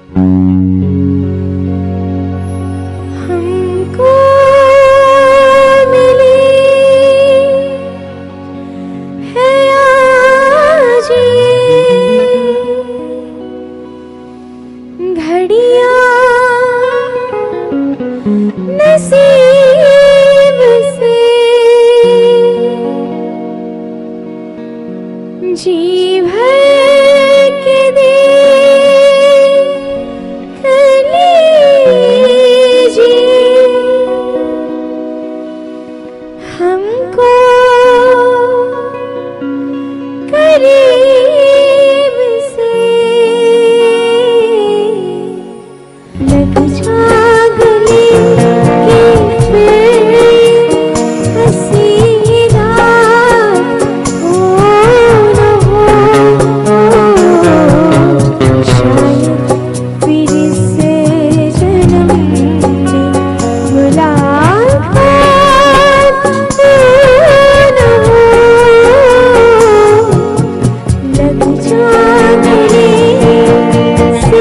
हमको मिली है आज घड़ियां नसीब से, जी भर के देख लीजिए हमको करीब से, लग जा गले की फिर हंसी रात हो न हो, शायद फिर से जन्म में मुलाकात हो न हो, लग जा गले से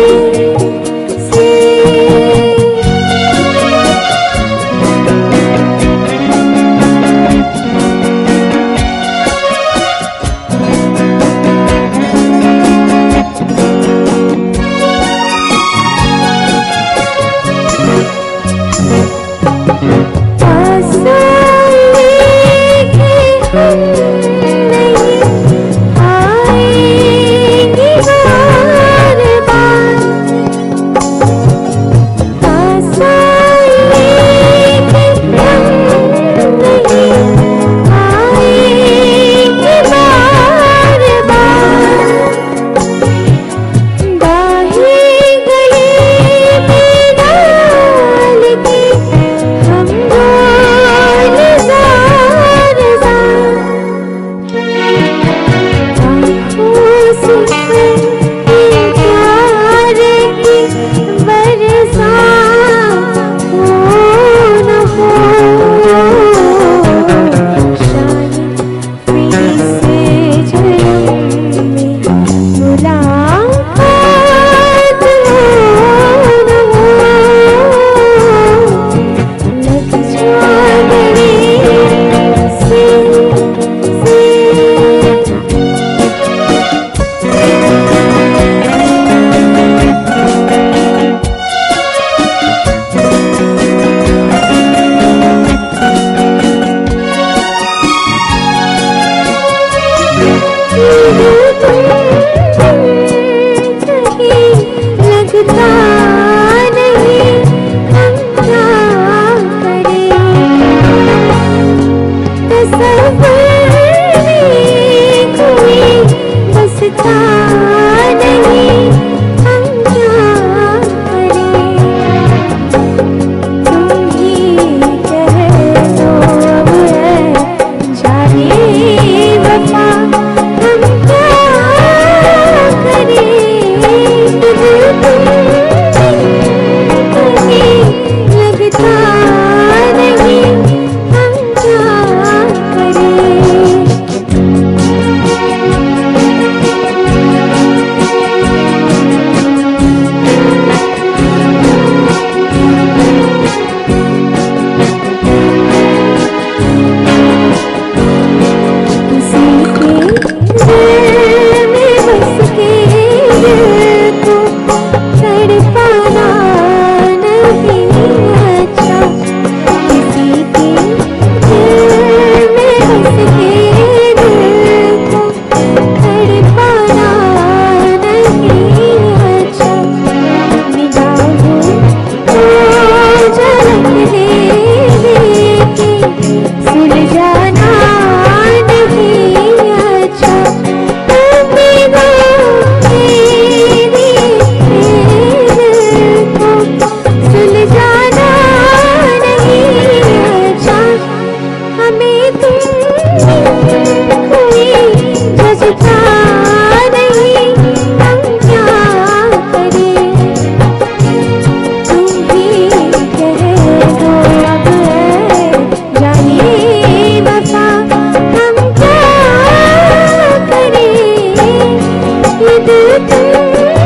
लगता नहीं हम क्या करें, तसव्वुर में कोई बसता नहीं हम क्या करें, तुम ही कह दो अब है जाने वफा हम क्या करें, लगता नहीं हम क्या करें। किसी के दिल में बस के दिल को तड़पाना नहीं अच्छा, किसी के दिल में बस के दिल को तड़पाना नहीं अच्छा, निगाहों को झलक दे के सुलझाना नहीं अच्छा, उम्मीदों मेरी सुलझाना नहीं अच्छा, हमें तुम कोई जज़्बा नहीं हम क्या करें, तुम ही कह दो अब है जाने वफा हम क्या करें, ये दिल तुम